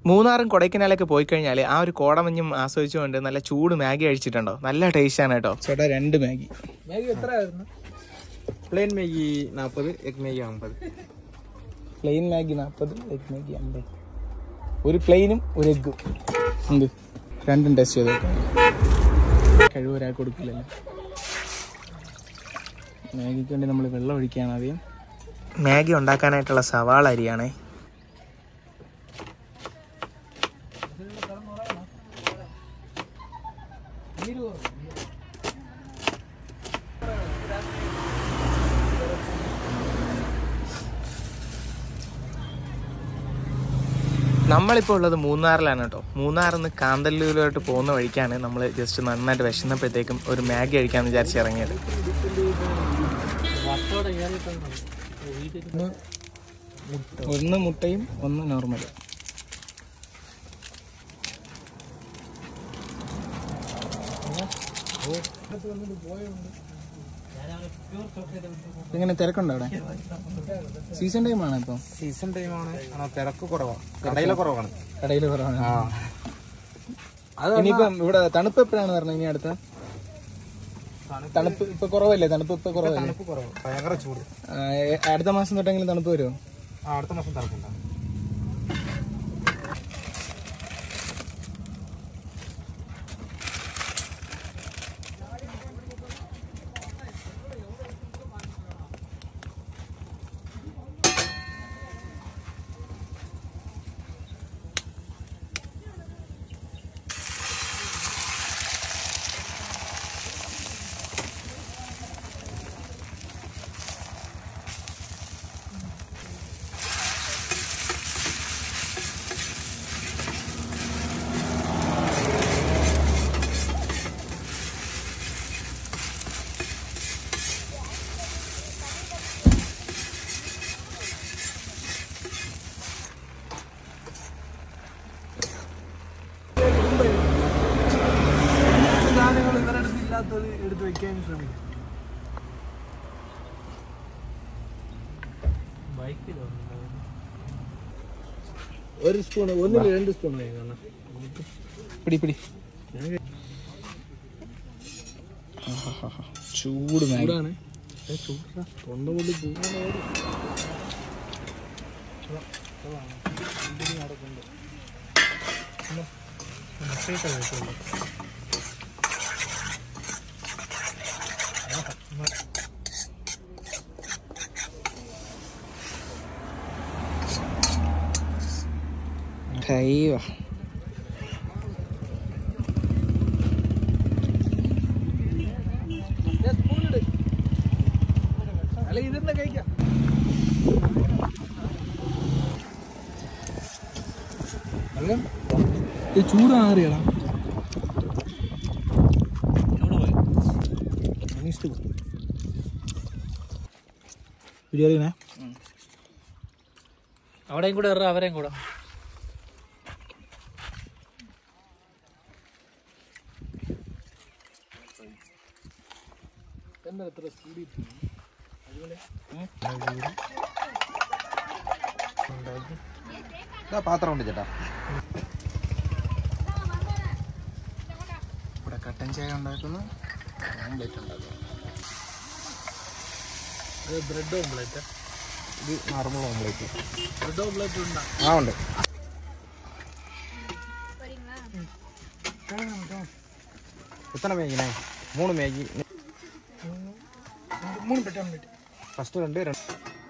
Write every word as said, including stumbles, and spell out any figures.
മൂന്നാറും കൊടൈക്കനാലൊക്കെ പോയി കഴിഞ്ഞാൽ ആ ഒരു കോടമഞ്ഞും ആസ്വദിച്ചുകൊണ്ട് നല്ല ചൂട് മാഗി കഴിച്ചിട്ടുണ്ടോ? നല്ല ടേസ്റ്റാണ് കേട്ടോ. ചേട്ടാ രണ്ട് മാഗി. മാഗി എത്രയായിരുന്നു? പ്ലെയിൻ മാഗി നാൽപ്പത്, എഗ് മാഗി അമ്പത്. പ്ലെയിൻ മാഗി നാൽപ്പത്, എഗ് മാഗി അമ്പത്. ഒരു പ്ലെയിനും ഒരു എഗ്ഗും. എന്ത് രണ്ടും ടെസ്റ്റ് ചെയ്ത് കഴിവ് ഒരാൾക്ക് കൊടുക്കില്ലല്ലോ. മാഗിക്ക് വേണ്ടി നമ്മൾ വെള്ളം ഒഴിക്കുകയാണ് ആദ്യം. മാഗി ഉണ്ടാക്കാനായിട്ടുള്ള സവാള അരിയാണേ. നമ്മളിപ്പോൾ ഉള്ളത് മൂന്നാറിലാണ് കേട്ടോ. മൂന്നാറിൽ നിന്ന് കാന്തല്ലൂരിലോട്ട് പോകുന്ന വഴിക്കാണ് നമ്മൾ ജസ്റ്റ് നന്നായിട്ട് വിശന്നപ്പോഴത്തേക്കും ഒരു മാഗി കഴിക്കാമെന്ന് വിചാരിച്ച് ഇറങ്ങിയത്. ഒന്ന് മുട്ടയും ഒന്ന് നോർമലും. ഇങ്ങനെ തിരക്കുണ്ടോ അവിടെ? സീസൺ ടൈമാണ് ഇപ്പൊ. സീസൺ ടൈമാണ്, തിരക്ക് കുറവാണ്. കടയിലെ കുറവാണ്. കടയിൽ കുറവാണ്. ഇനിയിപ്പം ഇവിടെ തണുപ്പ് എപ്പോഴാണ് പറഞ്ഞത്? ഇനി അടുത്ത തണുപ്പ് ഇപ്പൊ കുറവല്ലേ? തണുപ്പ് ഇപ്പൊ കുറവല്ലേ? തണുപ്പ് കുറവ്, ഭയങ്കര ചൂട്. അടുത്ത മാസം തൊട്ടെങ്കിലും തണുപ്പ് വരുമോ? ആ, അടുത്ത മാസം തണുപ്പുണ്ടാവും. എടുത്ത് വെക്കാൻ ശ്രമിക്കും. ഒരു സ്പൂൺ, ഒന്നിൽ രണ്ട് സ്പൂൺ വേണം. പിടി പിടി. ചൂട് ചൂടാണ്. തൊണ്ട പൊടി കൈവ അല്ല, ഇതെന്താ കഴിക്കാം. ചൂട് മാറിയടാ. ചൂട് പോയി. ബിരിയാണി അവിടെയും കൂടെ ഇറ, അവരെയും കൂടെ. എന്താ എത്ര സ്പീഡിൽ പാത്രം ഉണ്ട് ചേട്ടാ. ഇവിടെ കട്ടൻ ചായ ഉണ്ടാക്കുന്നു, ഓംലെറ്റ് ഉണ്ടാക്കുന്നു. Bread omelette. ഇത് നോർമൽ ഓംലെറ്റ്. ബ്രെഡ് ഓംലെറ്റ് ഉണ്ടോ? ആ ഉണ്ട്. എത്ര മേഗിനെ? മൂന്ന് മേഗി. മൂന്ന് ബ്രെഡ് ഓംലെറ്റ്. ഫസ്റ്റ് രണ്ട് രണ്ട്